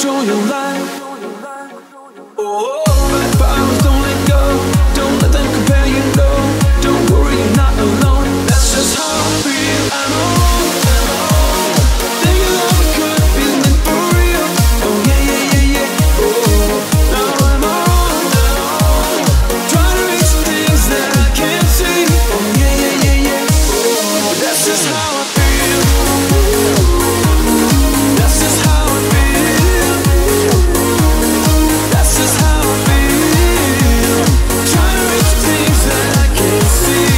control your life. Oh, bad powers, don't let go. Don't let them compare you, no. Don't worry, you're not alone. That's just how I feel. I'm on. Thinking love could be meant for real. Oh yeah, yeah, yeah, yeah. Oh, now I'm on. Trying to reach things that I can't see. Oh yeah, yeah, yeah, yeah. Oh, that's just how I feel. That's just how I feel. That's just how I feel. Trying to reach things that I can't see.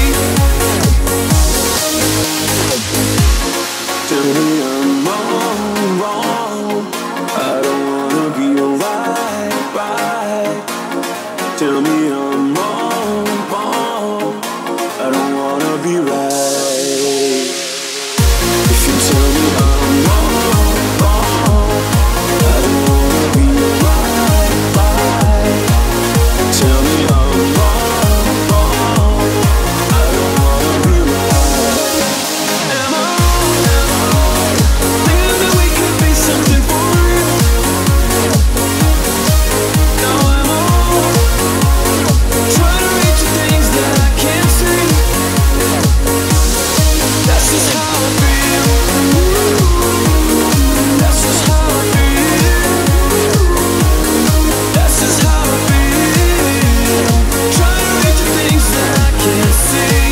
Tell me I'm wrong. I don't wanna be right. Tell me I'm wrong. I don't wanna be right. If you tell me I'm wrong, I don't wanna be right. Tell me I'm wrong, I don't wanna be right. Am I wrong? Thinking that we could be something for real. Now I'm on, trying to reach things that I can't see. That's just how I feel. That's just how I feel. That's just how I feel. Trying to reach things that I can't see.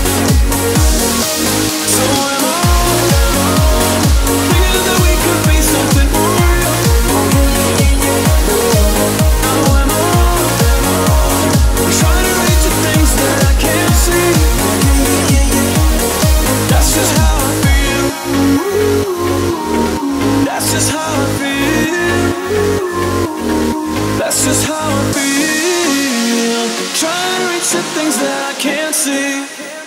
So am I wrong? Thinking that we could be something for real. Now am I wrong? Trying to reach things that I can't see. That's just how I feel. That's just how I feel. That's just how I feel. Trying to reach the things that I can't see.